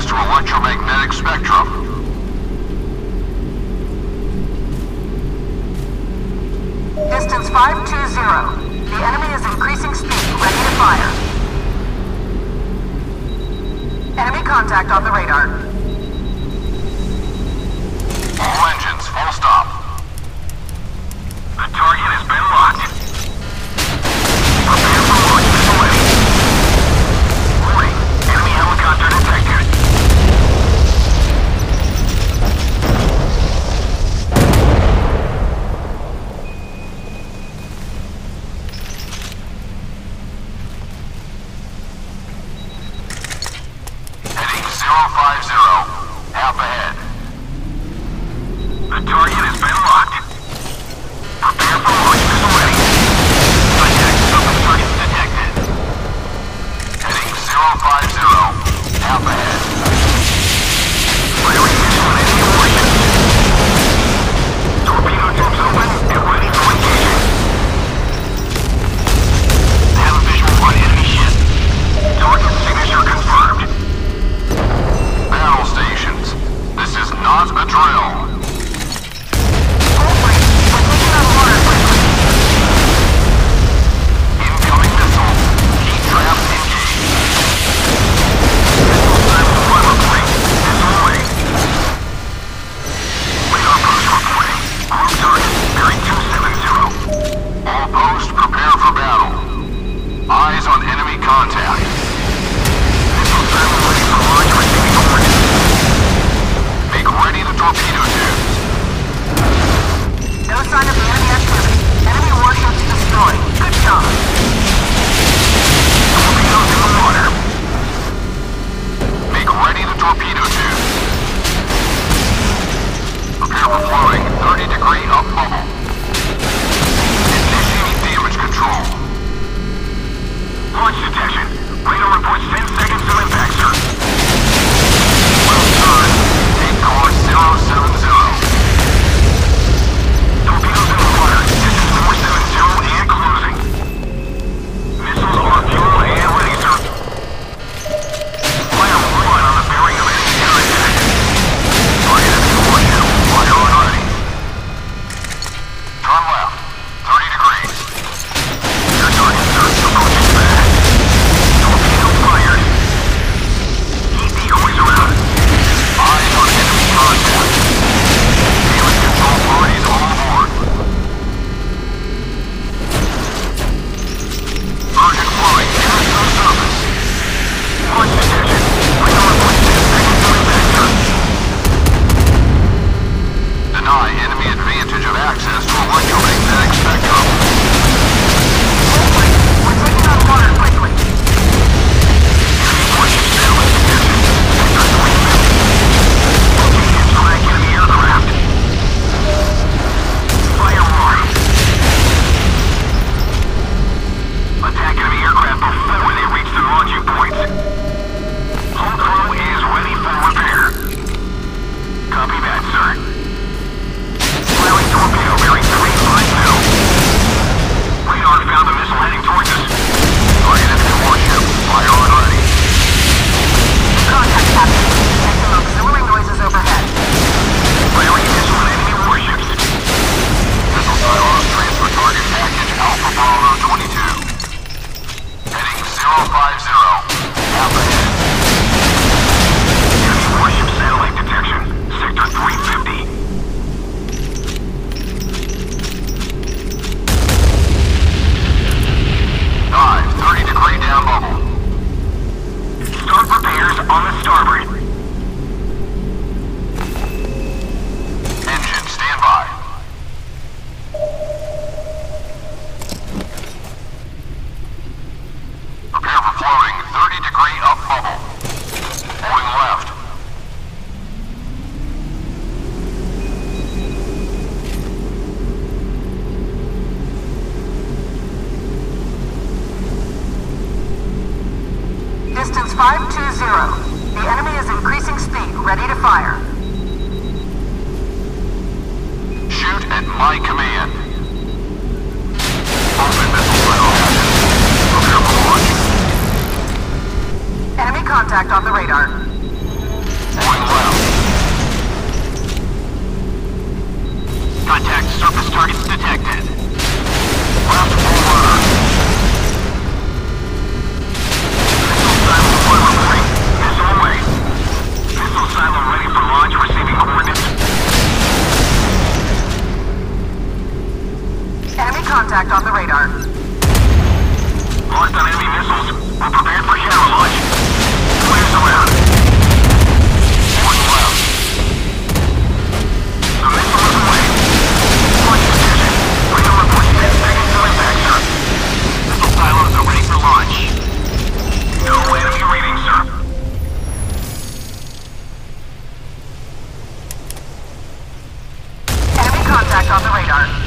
to electromagnetic spectrum. Distance 520. The enemy is increasing speed, ready to fire. Enemy contact on the radar. All engines, full stop. The target has been locked. Prepare for launch missile ready. Warning, enemy helicopter detected. Heading 050, half ahead. The target has been locked. Prepare for launch missile ready. Contact surface targets detected. Heading 050, half ahead. Firing missile on enemy warships. Torpedo tubes open and ready for engagement. Have a visual on enemy ship. Target signature confirmed. Battle stations. This is not a drill. Incoming missile. Heat trap engaged. Missile silent armor plate. Missile away. Radar post reporting. Group target, bearing 270. All posts prepare for battle. Eyes on enemy contact. Missile silent ready for launch, receiving orders. Make ready the torpedo tubes. No sign of the enemy activity. Enemy warships destroyed. Good job. Torpedoes in the water. Make ready the torpedo tubes. Prepare for flowing. 30-degree up bubble. Initiating damage control. Launch detection. Radar reports 10 seconds to impact, sir. Well done. Take course 070. Torpedoes in the water. Distance 470 and closing. Missiles are fuel and ready, sir. Fire 1 on the bearing of enemy contact. Target enemy warship. Fire on ready. Turn left. 30 degrees. Your target, sir. Approaching fast. Torpedo fired. Keep decoys around. Eyes on enemy contact. Damage control parties all aboard. Urgent flowing. Damage to the surface. Launch detection. Radar reports 10 seconds to impact, sir. Deny enemy advantage of access to electromagnetic spectrum. We're taking on water quickly. Enemy warship satellite position. Sector 350. Locate and track enemy aircraft. Fire 1. Attack enemy aircraft before they reach the launching points. Hull crew is ready for repair. Copy that, sir. Firing torpedo bearing 350. Radar found a missile heading towards us. Target enemy warship. Fire on ready. Contact, Captain. Make some auxiliary noises overhead. Firing missile on enemy warships. Missile silos transfer target package Alpha Bravo 22. Heading 050. Half ahead. Enemy warship satellite detection. Sector 350. Dive 30-degree down bubble. Start repairs on the starboard. Engine standby. Prepare for flowing. 30-degree up bubble. Holding left. Distance 520. The enemy is increasing speed, ready to fire. Shoot at my command. Open missile silo hatches. Prepare for launch. Enemy contact on the radar. locked on enemy missiles. We're prepared for counter launch. Flares around. One left. The missile is away. Launch position. Radar reports 10 seconds to impact, sir. Missile silos are ready for launch. No enemy reading, sir. Enemy contact on the radar.